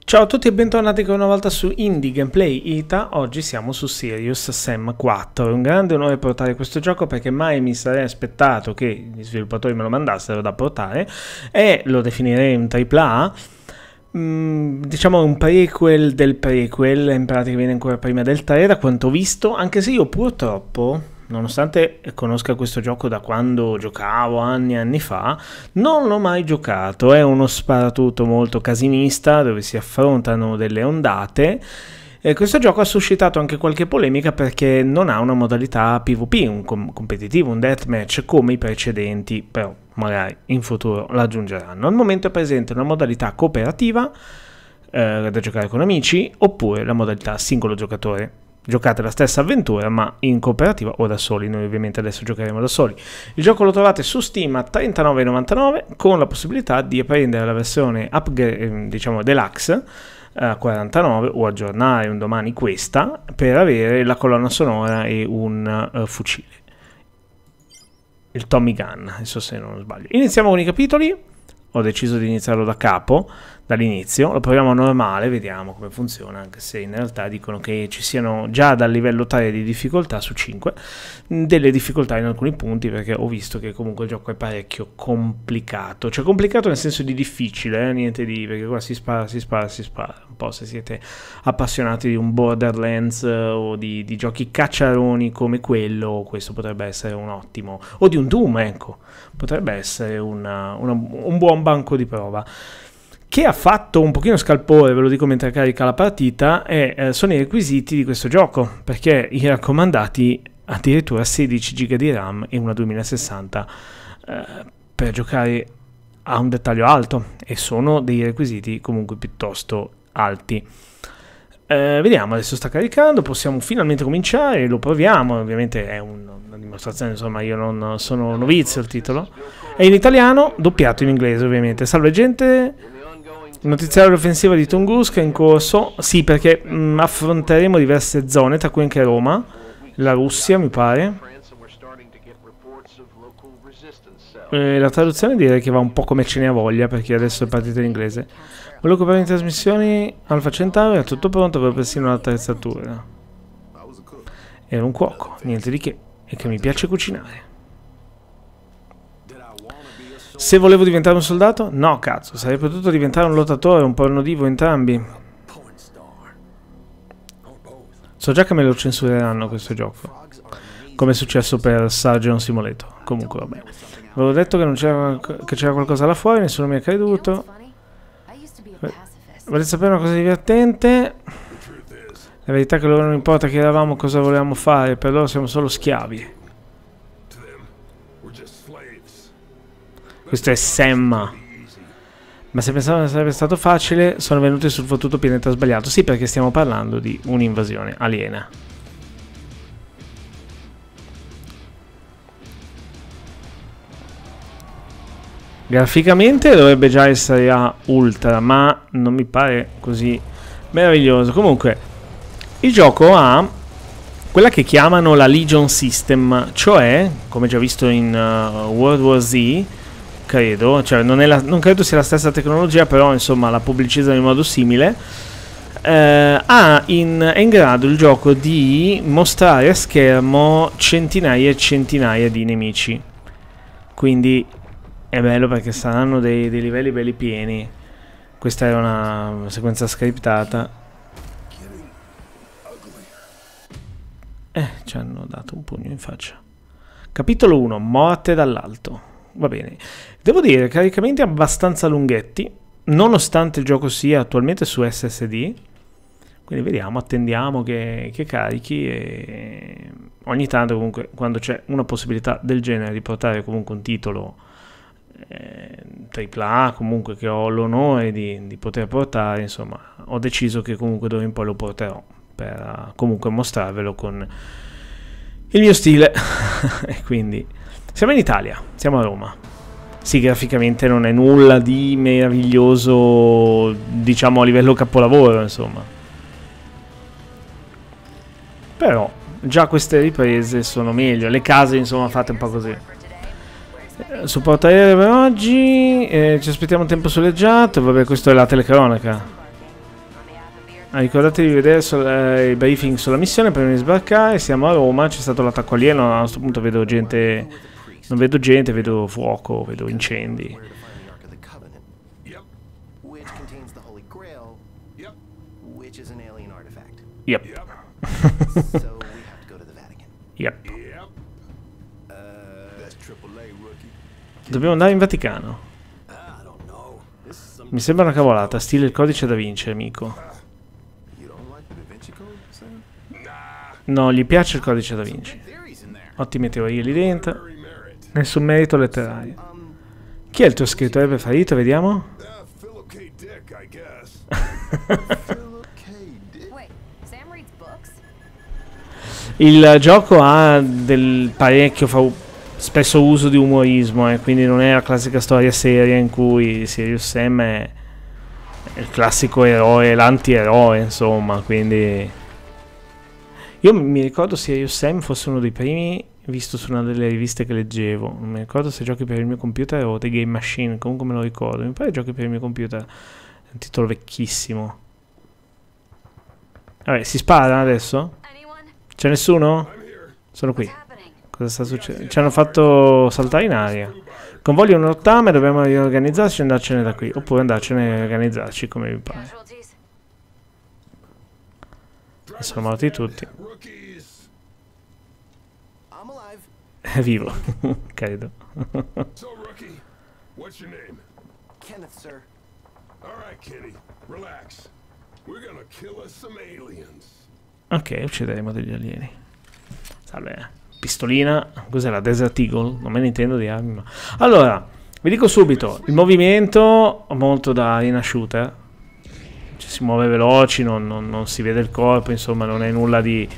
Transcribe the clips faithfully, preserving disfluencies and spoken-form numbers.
Ciao a tutti e bentornati ancora una volta su Indie Gameplay Ita. Oggi siamo su Serious Sam quattro. È un grande onore portare questo gioco perché mai mi sarei aspettato che gli sviluppatori me lo mandassero da portare, e lo definirei un tripla A. Mm, diciamo un prequel del prequel, in pratica viene ancora prima del tre da quanto ho visto, anche se io purtroppo, nonostante conosca questo gioco da quando giocavo anni e anni fa, non l'ho mai giocato. È uno sparatutto molto casinista dove si affrontano delle ondate, e questo gioco ha suscitato anche qualche polemica perché non ha una modalità PvP, un com competitivo, un deathmatch come i precedenti, però magari in futuro la aggiungeranno. Al momento è presente una modalità cooperativa eh, da giocare con amici, oppure la modalità singolo giocatore. Giocate la stessa avventura ma in cooperativa o da soli. Noi ovviamente adesso giocheremo da soli. Il gioco lo trovate su Steam a trentanove e novantanove, con la possibilità di prendere la versione upgrade, diciamo deluxe, a quarantanove, o aggiornare un domani questa per avere la colonna sonora e un uh, fucile, il Tommy Gun, adesso se non sbaglio. Iniziamo con i capitoli. Ho deciso di iniziarlo da capo, dall'inizio. Lo proviamo a normale, vediamo come funziona, anche se in realtà dicono che ci siano già dal livello tre di difficoltà su cinque delle difficoltà in alcuni punti, perché ho visto che comunque il gioco è parecchio complicato. Cioè complicato nel senso di difficile, eh? Niente di... perché qua si spara, si spara, si spara. Un po' se siete appassionati di un Borderlands eh, o di, di giochi cacciaroni come quello, questo potrebbe essere un ottimo... o di un Doom, ecco. Potrebbe essere una, una, un buon banco di prova. Che ha fatto un pochino scalpore, ve lo dico mentre carica la partita, e eh, sono i requisiti di questo gioco, perché i raccomandati addirittura sedici giga di RAM e una duemilasessanta eh, per giocare a un dettaglio alto, e sono dei requisiti comunque piuttosto alti. Eh, vediamo, adesso sta caricando, possiamo finalmente cominciare, lo proviamo. Ovviamente è un, una dimostrazione, insomma, io non sono novizio. Il titolo è in italiano, doppiato in inglese ovviamente. Salve gente, notiziario offensiva di Tunguska in corso. Sì, perché mh, affronteremo diverse zone, tra cui anche Roma, la Russia mi pare. Eh, la traduzione direi che va un po' come ce ne ha voglia, perché adesso è partita in inglese. Volevo comprare in trasmissioni Alfa Centauri, era tutto pronto per persino l'attrezzatura. Era un cuoco, niente di che, e che mi piace cucinare. Se volevo diventare un soldato? No, cazzo, sarei potuto diventare un lottatore, un pornodivo, entrambi. So già che me lo censureranno questo gioco, come è successo per Surgeon Simulator. Comunque vabbè, avevo detto che non c'era che c'era qualcosa là fuori, nessuno mi ha creduto. Volete sapere una cosa divertente? La verità è che loro non importa chi eravamo, cosa volevamo fare, per loro siamo solo schiavi. Questo è Sam. Ma se pensavano che sarebbe stato facile, sono venuti sul fottuto pianeta sbagliato. Sì, perché stiamo parlando di un'invasione aliena. Graficamente dovrebbe già essere a ultra, ma non mi pare così meraviglioso. Comunque, il gioco ha quella che chiamano la Legion System, cioè, come già visto in uh, World War Z, credo, cioè non, è la, non credo sia la stessa tecnologia, però insomma la pubblicizzano in modo simile. Eh, ha in, è in grado il gioco di mostrare a schermo centinaia e centinaia di nemici. Quindi è bello perché saranno dei, dei livelli belli pieni. Questa era una sequenza scriptata. Eh, ci hanno dato un pugno in faccia. Capitolo uno, morte dall'alto. Va bene. Devo dire, caricamenti abbastanza lunghetti, nonostante il gioco sia attualmente su S S D. Quindi vediamo, attendiamo che, che carichi, e ogni tanto comunque, quando c'è una possibilità del genere di portare comunque un titolo Eh, tripla A, comunque, che ho l'onore di, di poter portare, insomma, ho deciso che comunque d'ora in poi lo porterò per uh, comunque mostrarvelo con il mio stile. E quindi siamo in Italia, siamo a Roma. Sì, graficamente non è nulla di meraviglioso, diciamo a livello capolavoro, insomma, però già queste riprese sono meglio. Le case, insomma, fatte un po' così. Supporto aereo per oggi, eh, ci aspettiamo un tempo soleggiato. Vabbè, questa è la telecronaca. Ricordatevi di vedere sul, eh, il briefing sulla missione prima di sbarcare. Siamo a Roma, c'è stato l'attacco alieno. A questo punto vedo gente, non vedo gente, vedo fuoco, vedo incendi. Yep. Yep. Dobbiamo andare in Vaticano. Mi sembra una cavolata, stile il codice da Vinci, amico. No, gli piace il codice da Vinci. Ottime teorie lì dentro. Nessun merito letterario. Chi è il tuo scrittore preferito? Vediamo. Il gioco ha del parecchio fa spesso uso di umorismo, eh, quindi non è la classica storia seria in cui Serious Sam è il classico eroe, l'antieroe, insomma, quindi io mi ricordo Serious Sam fosse uno dei primi visto su una delle riviste che leggevo. Non mi ricordo se giochi per il mio computer o The Game Machine, comunque me lo ricordo, mi pare giochi per il mio computer, è un titolo vecchissimo. Vabbè, si spara adesso? C'è nessuno? Sono qui. Cosa sta succedendo? Ci hanno fatto saltare in aria. Convoglio un rottame, dobbiamo riorganizzarci e andarcene da qui. Oppure andarcene a organizzarci come vi pare. E sono morti tutti. È vivo, credo. Ok, uccideremo degli alieni. Salve. Pistolina, cos'è la Desert Eagle? Non me ne intendo di armi, ma... Allora, vi dico subito, il movimento molto da arena shooter. Ci si muove veloci, non, non, non si vede il corpo, insomma, non è nulla di...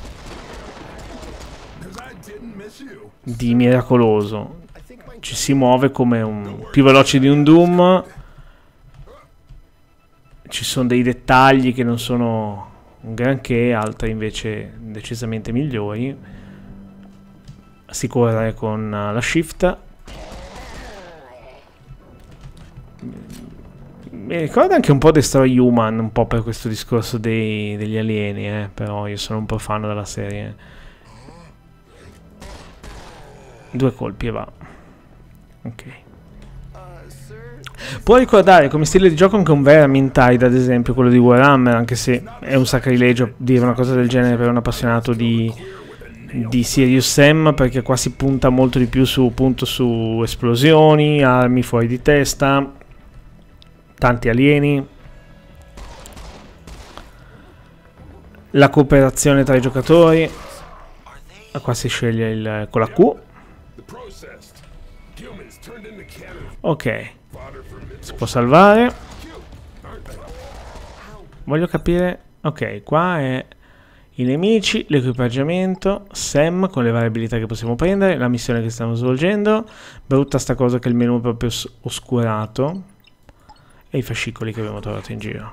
di miracoloso. Ci si muove come un... più veloce di un Doom. Ci sono dei dettagli che non sono un granché, altri invece decisamente migliori. Si corre con uh, la shift. Mi ricorda anche un po' Destroy Human, un po' per questo discorso dei, degli alieni, eh? Però io sono un po' fan della serie. Due colpi e va. Ok. Può ricordare come stile di gioco anche un Vermintide, ad esempio, quello di Warhammer, anche se è un sacrilegio dire una cosa del genere per un appassionato di... di Serious Sam, perché qua si punta molto di più su, appunto, su esplosioni, armi fuori di testa, tanti alieni, la cooperazione tra i giocatori. Qua si sceglie il, con la Q. Ok, si può salvare. Voglio capire. Ok, qua è i nemici, l'equipaggiamento, Sam con le variabilità che possiamo prendere, la missione che stiamo svolgendo. Brutta sta cosa che il menu è proprio oscurato. E i fascicoli che abbiamo trovato in giro.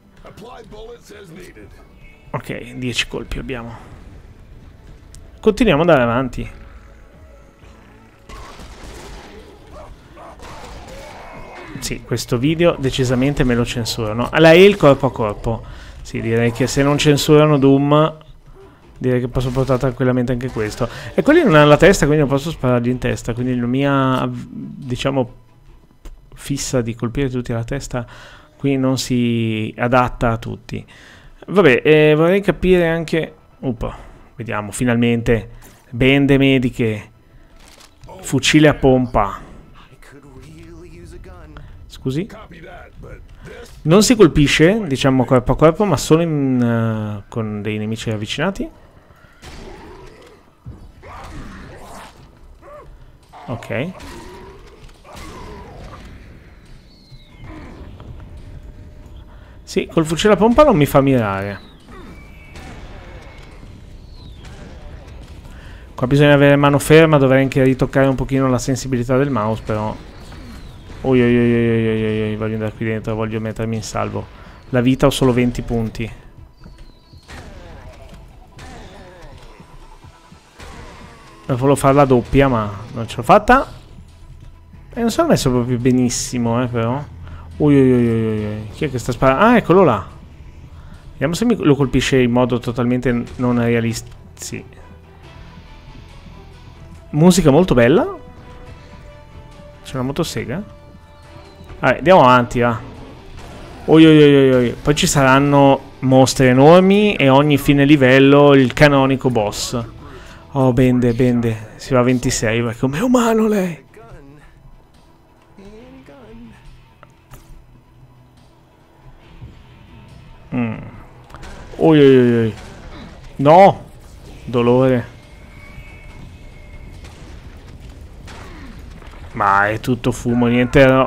Ok, dieci colpi abbiamo. Continuiamo ad andare avanti. Sì, questo video decisamente me lo censurano. La E il corpo a corpo. Sì, direi che se non censurano Doom, direi che posso portare tranquillamente anche questo. E quelli non hanno la testa, quindi non posso sparargli in testa. Quindi la mia, diciamo, fissa di colpire tutti alla testa qui non si adatta a tutti. Vabbè, eh, vorrei capire anche... Uppa, vediamo, finalmente. Bende mediche. Fucile a pompa. Scusi? Non si colpisce, diciamo, corpo a corpo, ma solo in, uh, con dei nemici avvicinati. Ok. Sì, col fucile a pompa non mi fa mirare. Qua bisogna avere mano ferma, dovrei anche ritoccare un pochino la sensibilità del mouse, però... Oi, oi, oi, oi, oi, oi, oi, voglio andare qui dentro, voglio mettermi in salvo. La vita ho solo venti punti. Volevo fare la doppia, ma non ce l'ho fatta. E non sono messo proprio benissimo, eh, però. Oi, oi, oi, oi, oi. Chi è che sta sparando? Ah, eccolo là. Vediamo se mi lo colpisce in modo totalmente non realistico. Sì. Musica molto bella. C'è una motosega. Vabbè, andiamo avanti, va. Oi, oi, oi, oi. Poi ci saranno mostre enormi e ogni fine livello il canonico boss. Oh, bende, bende. Si va a ventisei, perché com'è umano lei. Mm. Oi, oi, oi, oi. No. Dolore. Ma è tutto fumo, niente. No.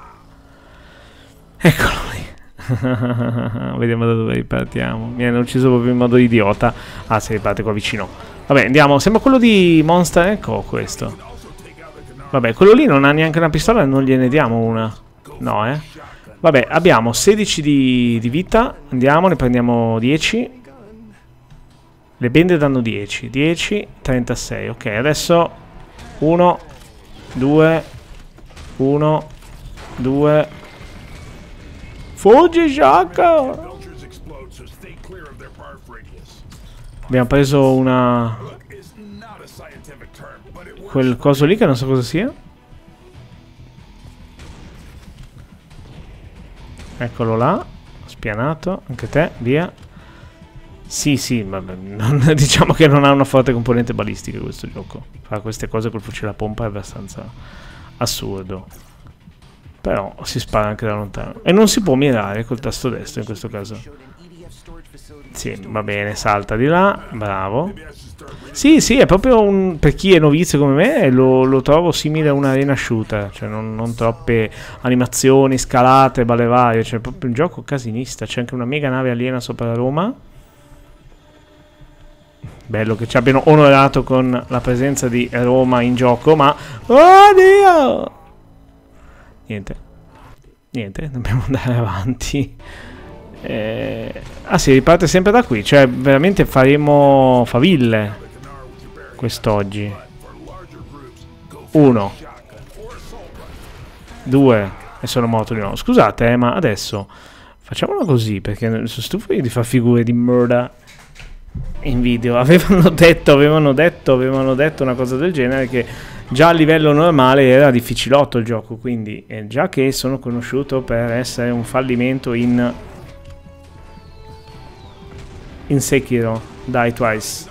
Eccolo lì. Vediamo da dove ripartiamo. Mi hanno ucciso proprio in modo idiota. Ah, si riparte qua vicino. Vabbè, andiamo. Sembra quello di Monster. Ecco questo. Vabbè, quello lì non ha neanche una pistola e non gliene diamo una. No, eh. Vabbè, abbiamo sedici di, di vita. Andiamo, ne prendiamo dieci. Le bende danno dieci. dieci, trentasei. Ok, adesso uno, due, uno, due. Fuggi, sciocco! Abbiamo preso una... quel coso lì che non so cosa sia. Eccolo là. Spianato. Anche te, via. Sì, sì, vabbè, non, diciamo che non ha una forte componente balistica questo gioco. Fa queste cose col fucile a pompa è abbastanza assurdo. Però si spara anche da lontano. E non si può mirare col tasto destro in questo caso. Sì, va bene, salta di là. Bravo. Sì, sì, è proprio un... per chi è novizio come me lo, lo trovo simile a un'arena shooter. Cioè non, non troppe animazioni, scalate, balle varie. Cioè proprio un gioco casinista. C'è anche una mega nave aliena sopra Roma. Bello che ci abbiano onorato con la presenza di Roma in gioco, ma... oh Dio! Niente. Niente, dobbiamo andare avanti. Eh... Ah sì, riparte sempre da qui. Cioè, veramente faremo faville quest'oggi. Uno. Due. E sono morto di nuovo. Scusate, eh, ma adesso... facciamolo così, perché sono stufo io di fare figure di merda in video. Avevano detto, avevano detto, avevano detto una cosa del genere, che già a livello normale era difficilotto il gioco, quindi eh, già che sono conosciuto per essere un fallimento in in Sekiro, Die Twice.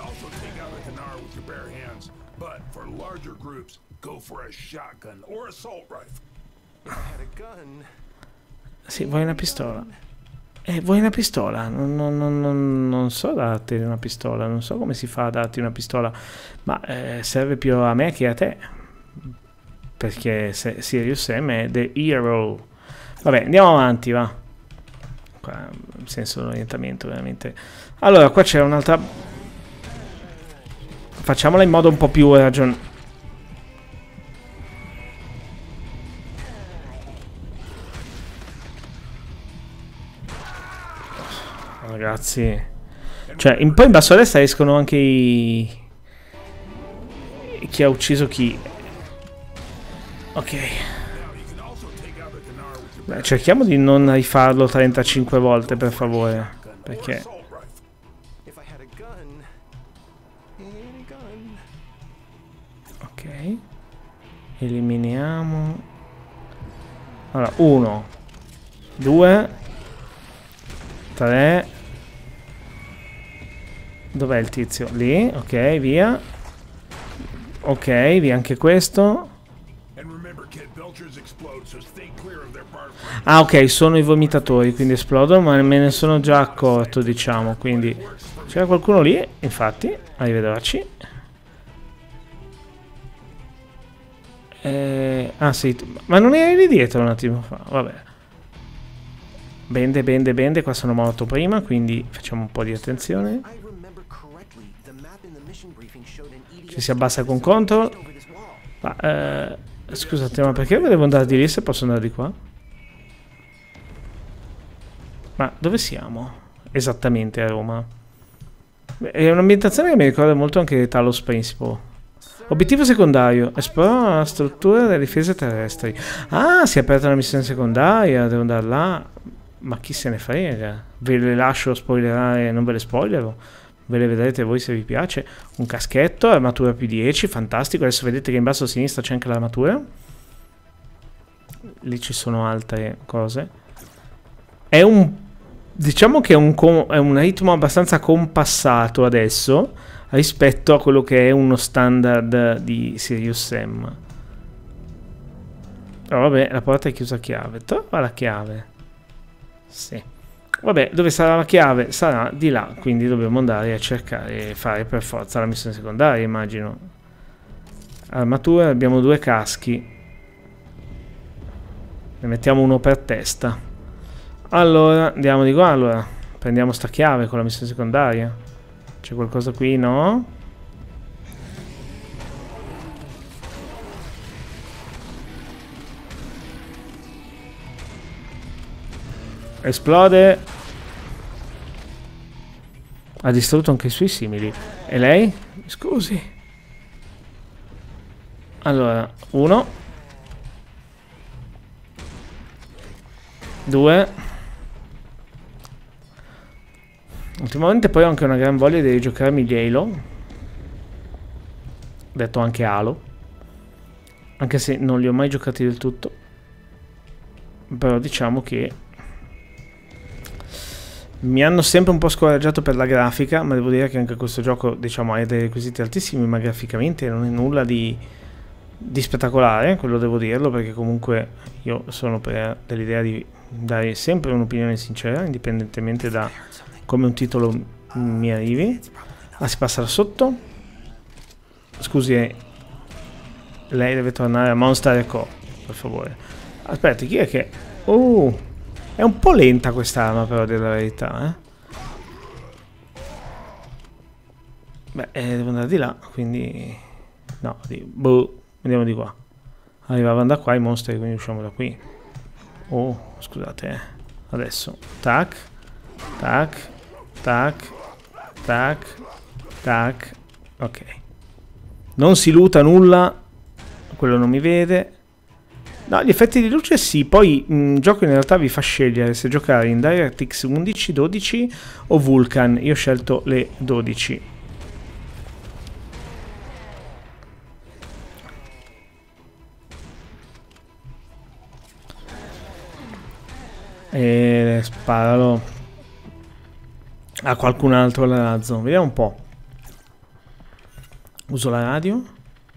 Sì, vuoi una pistola? Eh, vuoi una pistola? Non, non, non, non, non so darti una pistola, non so come si fa a darti una pistola, ma eh, serve più a me che a te, perché se, Serious Sam è the hero. Vabbè, andiamo avanti, va. Qua, senso d'orientamento, veramente. Allora, qua c'è un'altra... facciamola in modo un po' più ragionevole. Ragazzi, cioè in, poi in basso a destra escono anche i... chi ha ucciso chi. Ok. Beh, cerchiamo di non rifarlo trentacinque volte, per favore, perché ok, eliminiamo. Allora, uno, due, tre. Dov'è il tizio? Lì, ok, via. Ok, via anche questo. Ah, ok, sono i vomitatori, quindi esplodono, ma me ne sono già accorto, diciamo, quindi... c'era qualcuno lì, infatti, arrivederci. Eh, ah, sì, ma non eri lì dietro un attimo fa, vabbè. Bende, bende, bende, qua sono morto prima, quindi facciamo un po' di attenzione. Ci si abbassa con control. Ma, eh, scusate, ma perché devo andare di lì se posso andare di qua? Ma dove siamo? Esattamente a Roma. È un'ambientazione che mi ricorda molto anche Talos Principle. Obiettivo secondario. Esplora la struttura delle difese terrestri. Ah, si è aperta una missione secondaria, devo andare là. Ma chi se ne frega? Ve le lascio spoilerare, non ve le spoilerò. Ve le vedrete voi se vi piace. Un caschetto, armatura più dieci, fantastico. Adesso vedete che in basso a sinistra c'è anche l'armatura. Lì ci sono altre cose. È un... diciamo che è un, è un ritmo abbastanza compassato adesso rispetto a quello che è uno standard di Serious Sam. Oh, vabbè, la porta è chiusa a chiave. Trova la chiave. Sì. Vabbè, dove sarà la chiave? Sarà di là, quindi dobbiamo andare a cercare e fare per forza la missione secondaria, immagino. Armatura, abbiamo due caschi. Ne mettiamo uno per testa. Allora, andiamo di qua, allora. Prendiamo sta chiave con la missione secondaria. C'è qualcosa qui, no? Esplode. Ha distrutto anche i suoi simili. E lei? Scusi. Allora, uno. Due. Ultimamente poi ho anche una gran voglia di rigiocarmi gli Halo. Detto anche Halo. Anche se non li ho mai giocati del tutto. Però diciamo che mi hanno sempre un po' scoraggiato per la grafica, ma devo dire che anche questo gioco, diciamo, ha dei requisiti altissimi, ma graficamente non è nulla di, di spettacolare, quello devo dirlo, perché comunque io sono per dell'idea di dare sempre un'opinione sincera, indipendentemente da come un titolo mi arrivi. Ah, si passa da sotto. Scusi, lei deve tornare a Monster Co, per favore. Aspetta, chi è che... Oh! È un po' lenta quest'arma, però, della verità, eh. Beh, eh, devo andare di là, quindi... No, di... Boh, andiamo di qua. Arrivavano da qua i mostri, quindi usciamo da qui. Oh, scusate, eh. Adesso. Tac. Tac. Tac. Tac. Tac. Ok. Non si luta nulla. Quello non mi vede. No, gli effetti di luce sì, poi il gioco in realtà vi fa scegliere se giocare in DirectX undici, dodici o Vulkan. Io ho scelto le dodici. E sparalo a qualcun altro alla razzo. Vediamo un po'. Uso la radio.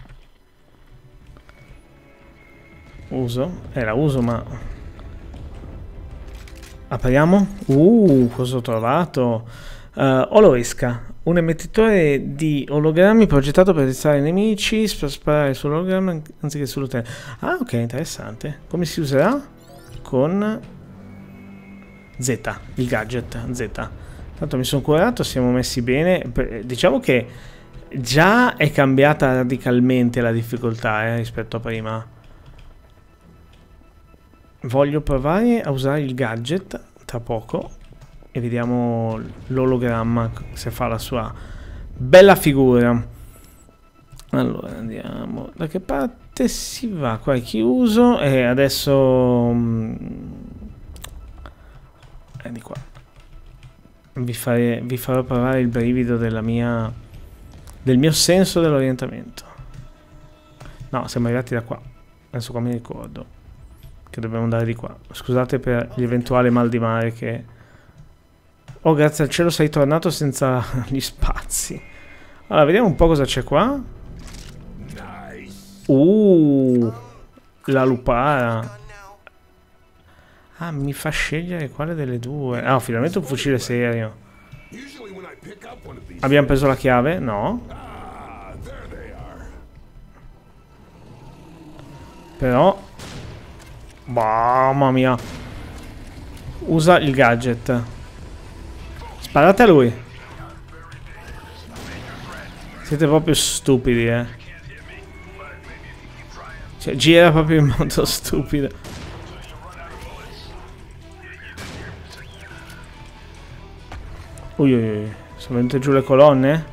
Uso, eh la uso ma... Apriamo? Uh, cosa ho trovato? Uh, Oloesca, un emettitore di ologrammi progettato per distrarre i nemici, per sparare sull'ologramma anziché sull'utente. Ah, ok, interessante. Come si userà? Con Z, il gadget Z. Tanto mi sono curato, siamo messi bene. Diciamo che già è cambiata radicalmente la difficoltà eh, rispetto a prima. Voglio provare a usare il gadget tra poco e vediamo l'ologramma se fa la sua bella figura. Allora andiamo, da che parte si va? Qua è chiuso e adesso è di qua. Vi, fare, vi farò provare il brivido della mia, del mio senso dell'orientamento. No, siamo arrivati da qua. Adesso qua mi ricordo che dobbiamo andare di qua. Scusate per gli eventuali mal di mare che... Oh, grazie al cielo sei tornato senza gli spazi. Allora, vediamo un po' cosa c'è qua. Uh, la lupara. Ah, mi fa scegliere quale delle due. Ah, finalmente un fucile serio. Abbiamo preso la chiave? No. Però... Mamma mia. Usa il gadget. Sparate a lui. Siete proprio stupidi, eh. Cioè, gira proprio in modo stupido. Ui, ui, ui. Sono venute giù le colonne?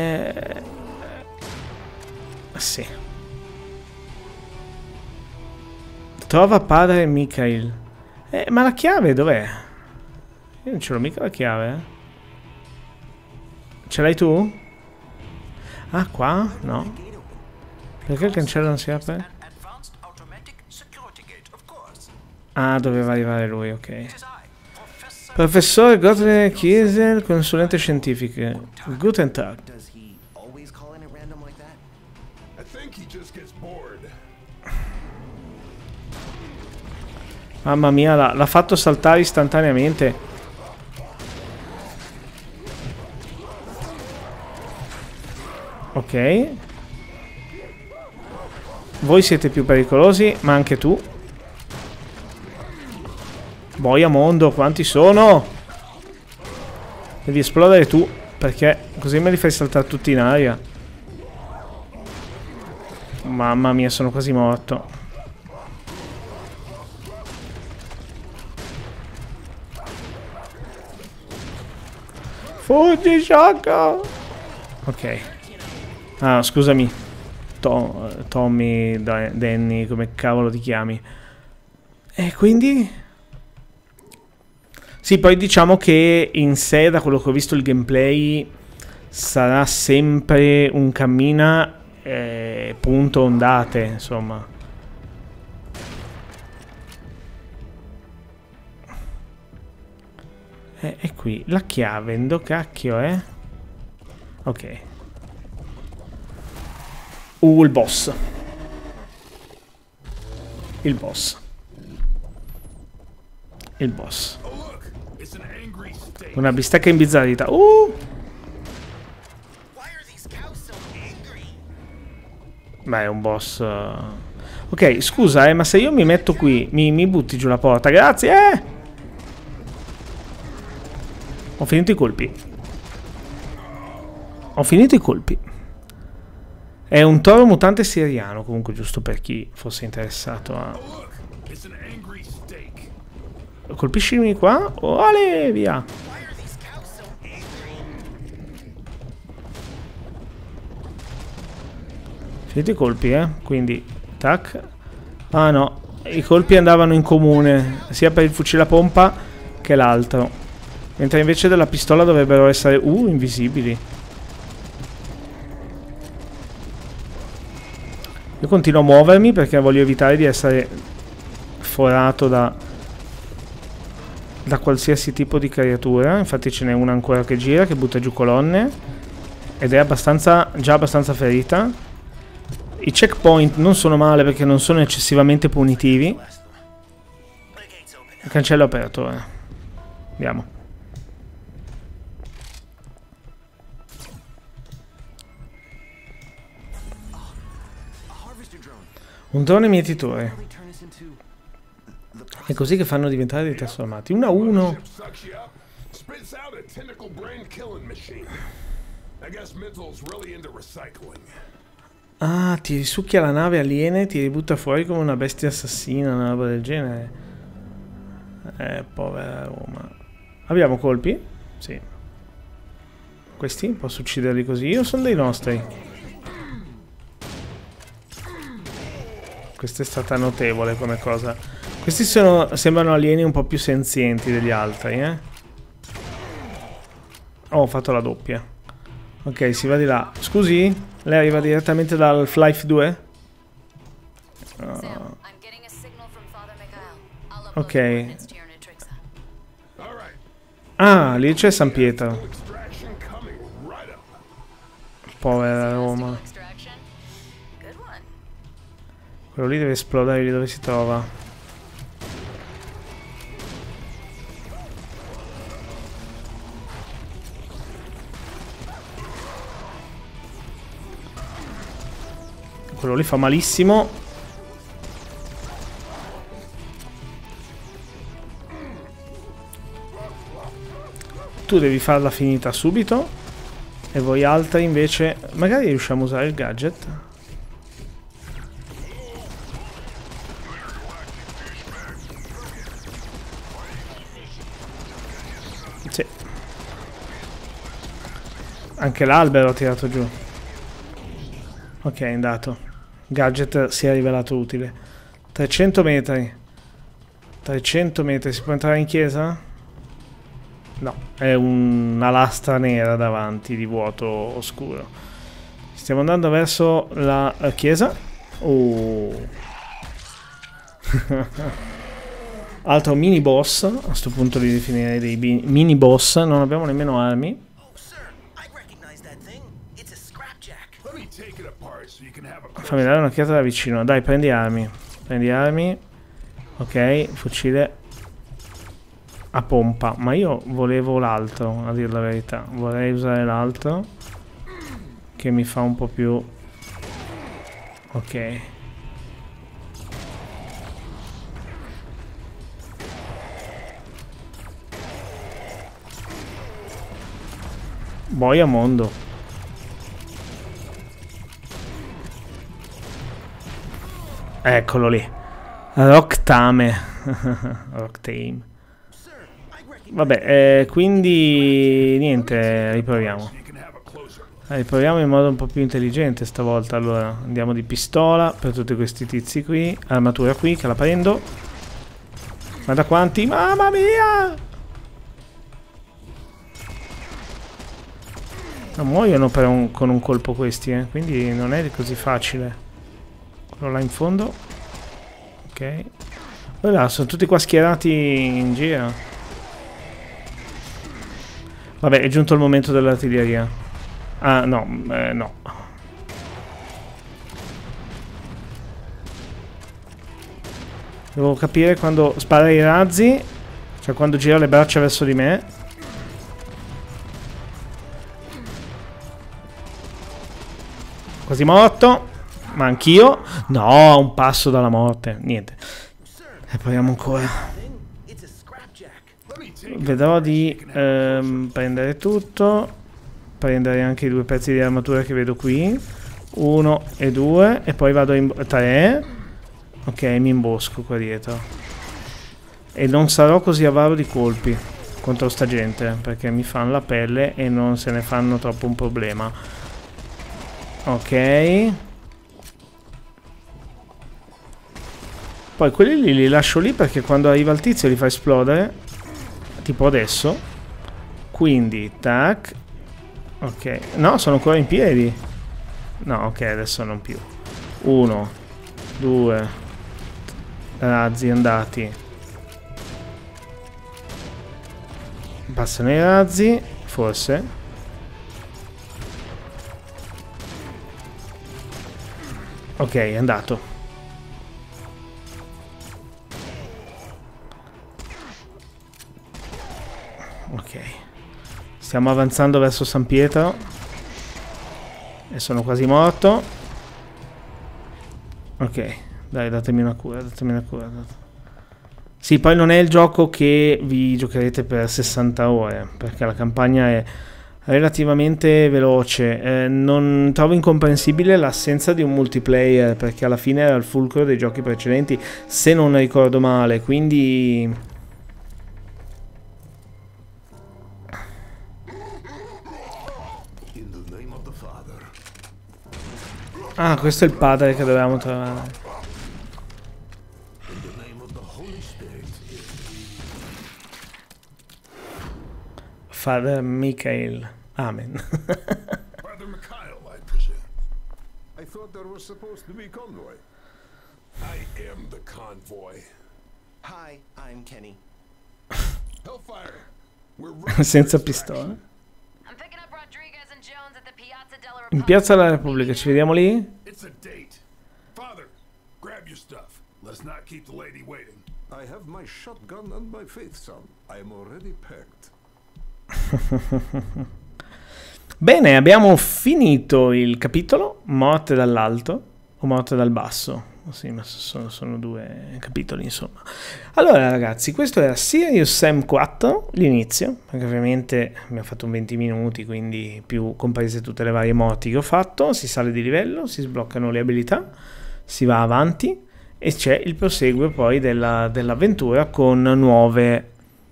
Eh... Sì. Trova padre Mikhail. Eh, ma la chiave dov'è? Io non ce l'ho mica la chiave, eh. Ce l'hai tu? Ah, qua? No. Perché il cancello non si apre? Ah, doveva arrivare lui, ok. Professore Gottlieb Kiesel, consulente scientifico. Guten Tag. Mamma mia, l'ha fatto saltare istantaneamente. Ok. Voi siete più pericolosi, ma anche tu. Boia mondo, quanti sono? Devi esplodere tu, perché così me li fai saltare tutti in aria. Mamma mia, sono quasi morto. Fuggi, sciocco! Ok. Ah, scusami. Tom, Tommy, Danny, come cavolo ti chiami? E quindi? Sì, poi diciamo che in sé, da quello che ho visto il gameplay, sarà sempre un cammina, eh, punto ondate, insomma. E, e qui, la chiave, ndo cacchio, eh? Ok. Uh, il boss. Il boss. Il boss. Una bistecca imbizzarrita. Uh! Beh, è un boss. Uh... Ok, scusa, eh, ma se io mi metto qui, mi, mi butti giù la porta, grazie, eh! Ho finito i colpi. Ho finito i colpi. È un toro mutante siriano, comunque, giusto per chi fosse interessato a... Colpiscimi qua. Oh, ale, via. Finito i colpi, eh. Quindi, tac. Ah, no. I colpi andavano in comune, sia per il fucile a pompa che l'altro. Mentre invece della pistola dovrebbero essere, uh, invisibili. Io continuo a muovermi perché voglio evitare di essere forato da, da qualsiasi tipo di creatura. Infatti ce n'è una ancora che gira, che butta giù colonne. Ed è abbastanza, già abbastanza ferita. I checkpoint non sono male perché non sono eccessivamente punitivi. Il cancello aperto, eh. Andiamo. Un drone mietitore. È così che fanno diventare dei trasformati. Uno a uno. Ah, ti risucchia la nave aliena e ti ributta fuori come una bestia assassina, una roba del genere. Eh, povera Roma. Abbiamo colpi? Sì. Questi? Posso ucciderli così? Io sono dei nostri. Questa è stata notevole come cosa. Questi sono, sembrano alieni un po' più senzienti degli altri, eh. Oh, ho fatto la doppia. Ok, si va di là. Scusi? Lei arriva direttamente dal Half-Life due? Oh. Ok. Ah, lì c'è San Pietro. Povera Roma. Quello lì deve esplodere lì dove si trova. Quello lì fa malissimo. Tu devi farla finita subito. E voi altri invece... Magari riusciamo a usare il gadget. Sì. Anche l'albero ha tirato giù. Ok, è andato. Gadget si è rivelato utile. trecento metri. trecento metri, si può entrare in chiesa? No, è una lastra nera davanti di vuoto oscuro. Stiamo andando verso la chiesa. Oh. Altro mini boss. A questo punto li definirei dei mini boss. Non abbiamo nemmeno armi. Fammi dare un'occhiata da vicino. Dai, prendi armi. Prendi armi. Ok, fucile a pompa. Ma io volevo l'altro, a dire la verità. Vorrei usare l'altro, che mi fa un po' più... Ok. Boia mondo. Eccolo lì. Rocktame. Rocktame. Vabbè, eh, quindi niente, riproviamo. Riproviamo in modo un po' più intelligente stavolta. Allora, andiamo di pistola per tutti questi tizi qui. Armatura qui, che la prendo. Guarda quanti, mamma mia! Non muoiono per un, con un colpo questi, eh, quindi non è così facile. Quello là in fondo. Ok. Ora sono tutti qua schierati in giro. Vabbè, è giunto il momento dell'artiglieria. Ah, no, eh, no. Devo capire quando spara i razzi, cioè quando gira le braccia verso di me. Quasi morto. Ma anch'io. No, un passo dalla morte. Niente. E proviamo ancora. Vedrò di ehm, prendere tutto. Prendere anche i due pezzi di armatura che vedo qui. Uno e due. E poi vado in tre. Ok, mi imbosco qua dietro. E non sarò così avaro di colpi contro sta gente, perché mi fanno la pelle e non se ne fanno troppo un problema. Ok. Poi quelli lì li lascio lì perché quando arriva il tizio li fa esplodere. Tipo adesso. Quindi, tac. Ok. No, sono ancora in piedi. No, ok, adesso non più. Uno. Due. Razzi andati. Passano i razzi. Forse. Ok, è andato. Ok. Stiamo avanzando verso San Pietro. E sono quasi morto. Ok. Dai, datemi una cura, datemi una cura. Sì, poi non è il gioco che vi giocherete per sessanta ore, perché la campagna è relativamente veloce. Eh, non trovo incomprensibile l'assenza di un multiplayer, perché alla fine era il fulcro dei giochi precedenti, se non ricordo male, quindi... Ah, questo è il padre che dovevamo trovare. Father Michael. Amen. Father Mikhail, I presume. I thought there was supposed to be convoy. I am the convoy. Hi, I'm Kenny. Hellfire. We're Senza pistola. I'm picking up Rodriguez and Jones at the Piazza della In Repubblica. Piazza della Repubblica, ci vediamo lì? It's a date. Father, grab your stuff. Let's not keep the lady waiting. I have my shotgun and my faith, son. I am already packed. Bene, abbiamo finito il capitolo. Morte dall'alto o morte dal basso. Sì, ma sono, sono due capitoli, insomma. Allora ragazzi, questo era Serious Sam quattro, l'inizio, perché ovviamente abbiamo fatto un venti minuti, quindi più comprese tutte le varie morti che ho fatto. Si sale di livello, si sbloccano le abilità, si va avanti e c'è il proseguo poi della, dell'avventura con nuove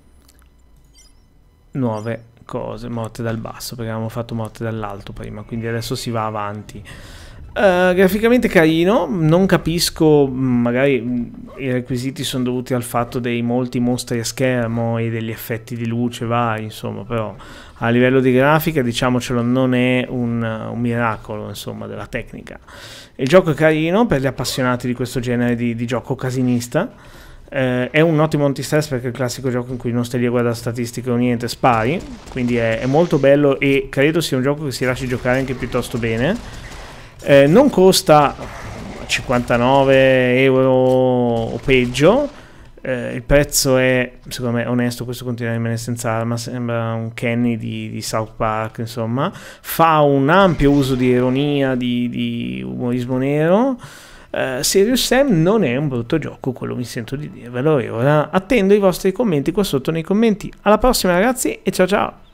nuove cose. Morte dal basso, perché avevamo fatto morte dall'alto prima, quindi adesso si va avanti. Uh, graficamente carino, non capisco, magari mh, i requisiti sono dovuti al fatto dei molti mostri a schermo e degli effetti di luce vari, insomma, però a livello di grafica, diciamocelo, non è un, un miracolo, insomma, della tecnica. Il gioco è carino per gli appassionati di questo genere di, di gioco casinista. Uh, è un ottimo antistress perché è il classico gioco in cui non stai lì a guardare statistiche o niente, spari, quindi è, è molto bello e credo sia un gioco che si lasci giocare anche piuttosto bene. Eh, non costa cinquantanove euro o peggio, eh, il prezzo è secondo me onesto, questo continua a rimanere senza arma, sembra un Kenny di, di South Park, insomma, fa un ampio uso di ironia, di, di umorismo nero. eh, Serious Sam non è un brutto gioco, quello mi sento di dirvelo, e ora attendo i vostri commenti qua sotto nei commenti. Alla prossima ragazzi e ciao ciao!